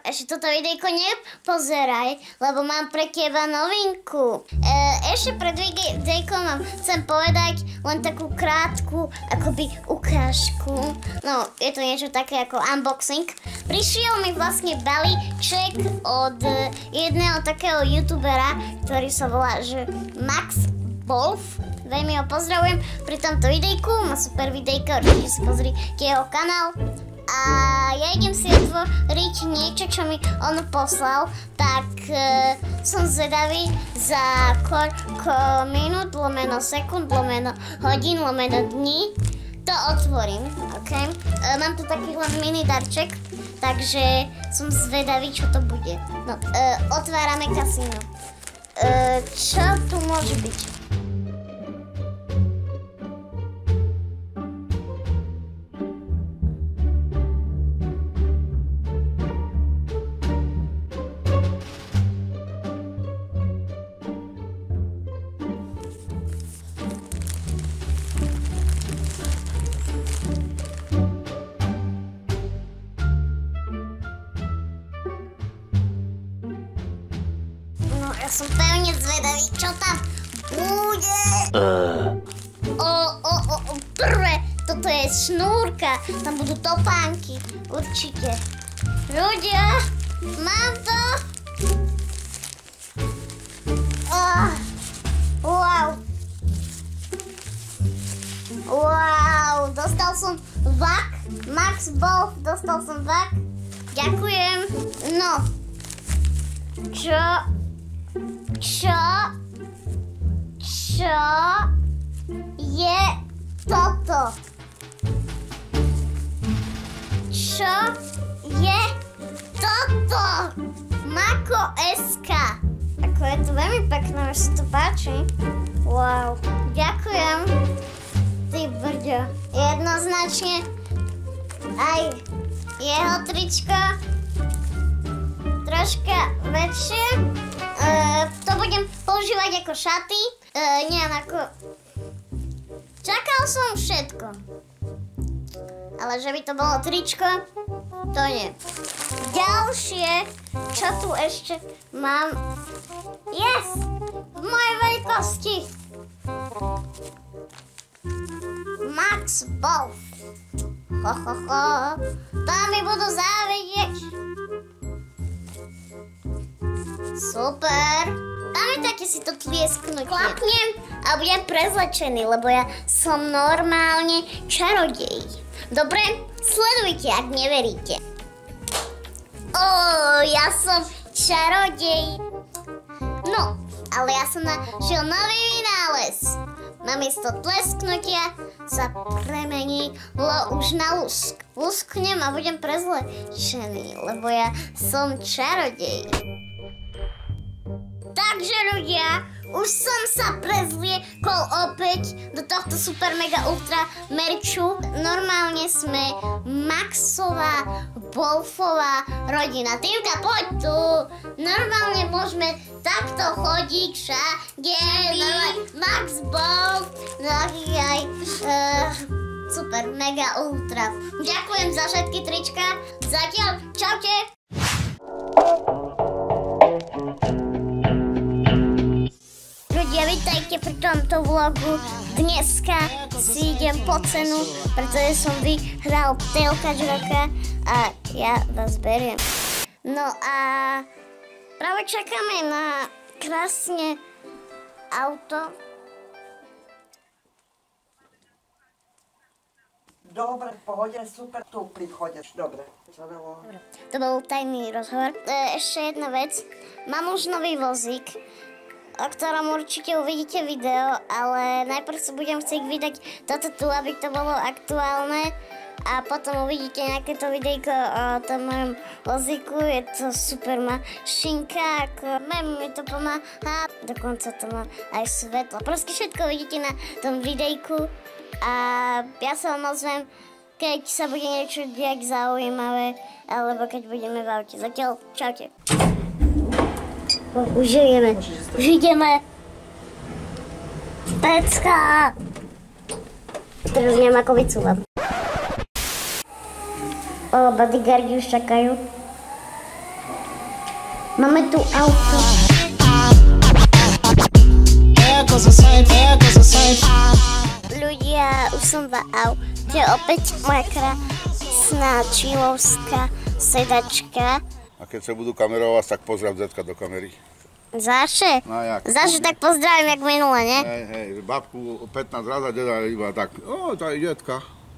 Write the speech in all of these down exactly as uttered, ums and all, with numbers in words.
ešte toto videjko nepozeraj, lebo mám pre teba novinku. E, ešte pred videjkom vám chcem povedať len takú krátku akoby ukážku. No, je to niečo také ako unboxing. Prišiel mi vlastne balíček od jedného takého youtubera, ktorý sa volá, že Max Wolf. Veľmi ho pozdravujem pri tomto videjku, má super videjko, určite si pozri jeho kanál. A ja idem si otvoriť niečo, čo mi on poslal, tak e, som zvedavý za koľko minút, lomeno sekúnd, lomeno hodín, lomeno dní to otvorím, ok? E, mám tu taký len mini darček, takže som zvedavý, čo to bude. No, e, otvárame kasíno. E, čo tu môže byť? Ja som pevne zvedavý, čo tam bude. Uh. O, o, o, o, prvé, toto je šnúrka, tam budú topánky, určite. Ľudia, mám to. Oh, wow. Wow, dostal som vak, Max Wolf, dostal som vak. Ďakujem. No, čo? Čo? Čo je toto? Čo je toto? Mako es ká. Ako je to veľmi pekné, že sa to páči. Wow, ďakujem. Ty brďo. Jednoznačne aj jeho tričko troška väčšie. Uh, to budem používať ako šaty. Uh, neviem ako... Čakal som všetko. Ale že by to bolo tričko, to nie. Ďalšie, čo tu ešte mám... Yes! V mojej veľkosti! Max Wolf. Ho, ho, ho. Tam mi budú závidieť. Super. Dáme také si to tliesknutie. Klapnem a budem prezlečený, lebo ja som normálne čarodej. Dobre? Sledujte, ak neveríte. Ó, ja som čarodej. No, ale ja som našiel nový vynález. Namiesto tlesknutia sa premenilo už na lusk. Lusknem a budem prezlečený, lebo ja som čarodej. Takže ľudia, už som sa prezliekol opäť do tohto super mega ultra merču. Normálne sme Maxová, Wolfová rodina. Týmka, poď tu. Normálne môžeme takto chodiť všade. Max Wolf, aj uh, super mega ultra. Ďakujem za všetky trička. Zatiaľ, čaute. Ľudia, vítajte pri tomto vlogu. Dneska si idem po cenu, pretože som vyhral Ptélka Žroka a ja vás beriem. No a práve čakáme na krásne auto. Dobre, v pohode, super, tu prichodíš, dobre. Dobre. To bol tajný rozhovor. E, ešte jedna vec, mám už nový vozík, o ktorom určite uvidíte video, ale najprv si budem chcieť vydať toto tu, aby to bolo aktuálne a potom uvidíte nejaké to videjko o tom mojom vozíku. Je to super mašinka, ako mi to pomáha, dokonca to má aj svetlo. Proste všetko vidíte na tom videjku a ja sa vám ozvem, keď sa bude niečo diať zaujímavé, alebo keď budeme v aute. Zatiaľ, čaute. Už ideme, už ideme. Pecka. Teraz neviem, ako vycúvam. O, bodyguardi už čakajú. Máme tu auto. Ľudia, už som v aute, opäť moja krásna čilovská sedačka. A keď sa budú kamerovať, tak pozdrav zetka do kamery. Zaše? No jak? Zaše tak pozdravím, jak minule, ne? Hej, hej, babku pätnásť raz a deda iba tak, o, to je detka.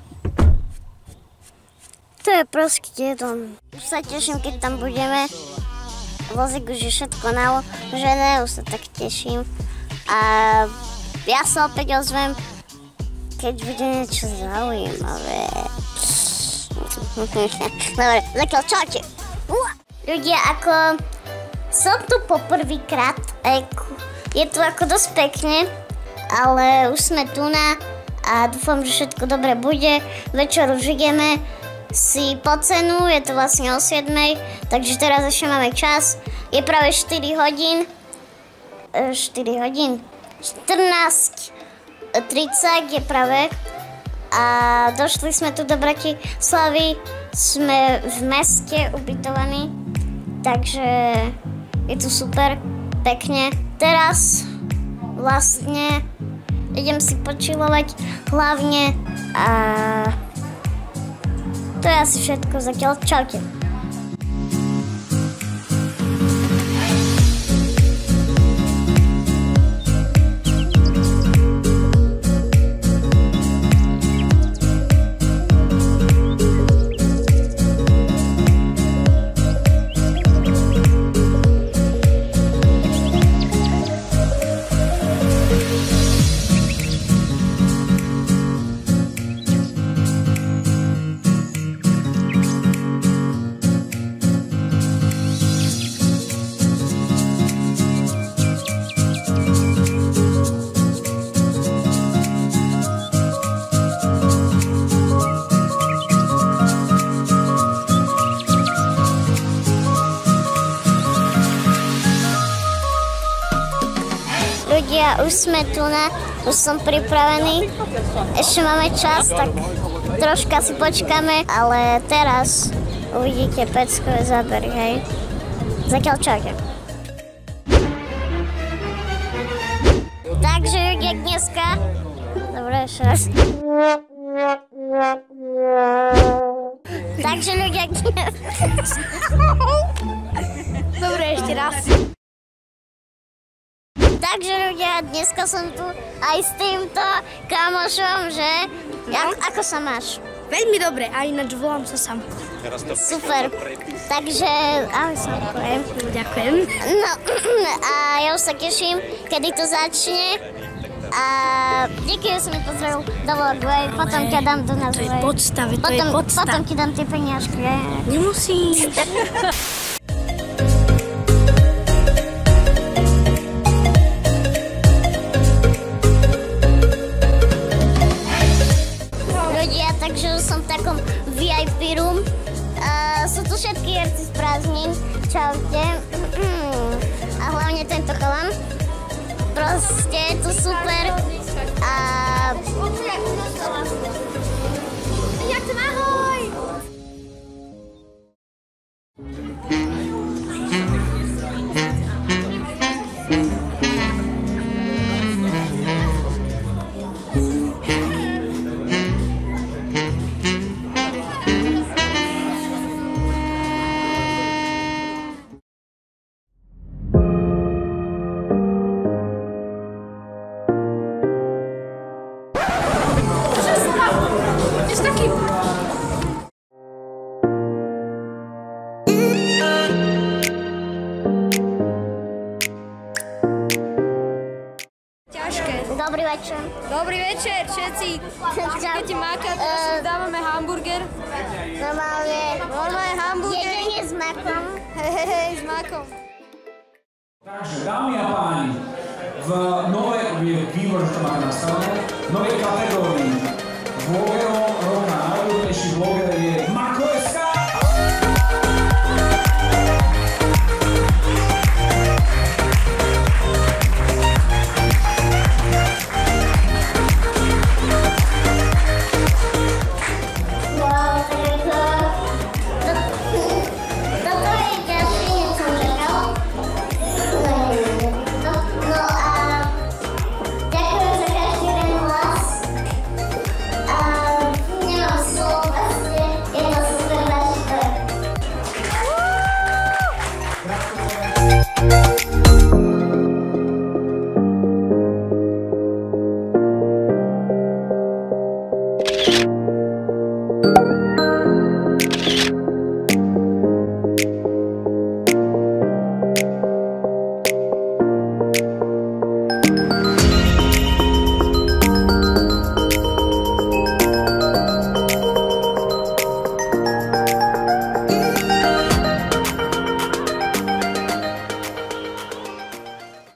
To je proste dedom. Už sa teším, keď tam budeme. Vozík už je všetko naložené, už sa tak teším. A ja sa opäť ozvem, keď bude niečo zaujímavé. Dobre, zatiaľ čaute. Ľudia, ako som tu poprvýkrát, je tu ako dosť pekne, ale už sme tu na a dúfam, že všetko dobre bude. Večer už ideme si po cenu, je to vlastne o siedmej, takže teraz ešte máme čas. Je práve štyri hodín, štyri hodín, štrnásť tridsať je práve a došli sme tu do Bratislavy, sme v meste ubytovaní, takže je tu super, pekne. Teraz vlastne idem si počilovať hlavne a to je asi všetko zatiaľ. Čaute. Ľudia, už sme tu na, už som pripravený, ešte máme čas, tak troška si počkáme, ale teraz uvidíte peckové zábery, hej. Zatiaľ čaute. Takže ľudia dneska, dobre, ešte raz. Takže ľudia dneska. Dobre, ešte raz. Takže ľudia, dneska som tu aj s týmto kamošom, že? Jak, ako sa máš? Veľmi dobre, a ináč volám sa Sam. Super. Takže, ahoj Samko. Ďakujem. No, a ja už sa teším, kedy to začne. A díky, že si mi pozdravil do vlogu, potom ťa dám do nás. To je podstave, to potom, je podstav. Potom ti dám tie peniažky. Nemusíš. Takže som v takom vé í pé room. Uh, sú tu všetky herci z prázdnin. Čaute. A hlavne tento chalan. Proste je to super. A... Jak to ahoj! Dobrý večer. Dobrý večer, všetci. Keď máka, teraz dávame hamburger. Normálne. Normálne hamburger. Jedenie s makom. Hej, hej, hej, s makom. Takže, dámy a páni, v novej, výbor, že to máte nastavené, v novej kategórii vlogerov roka najobľúbenejší vloger je Mako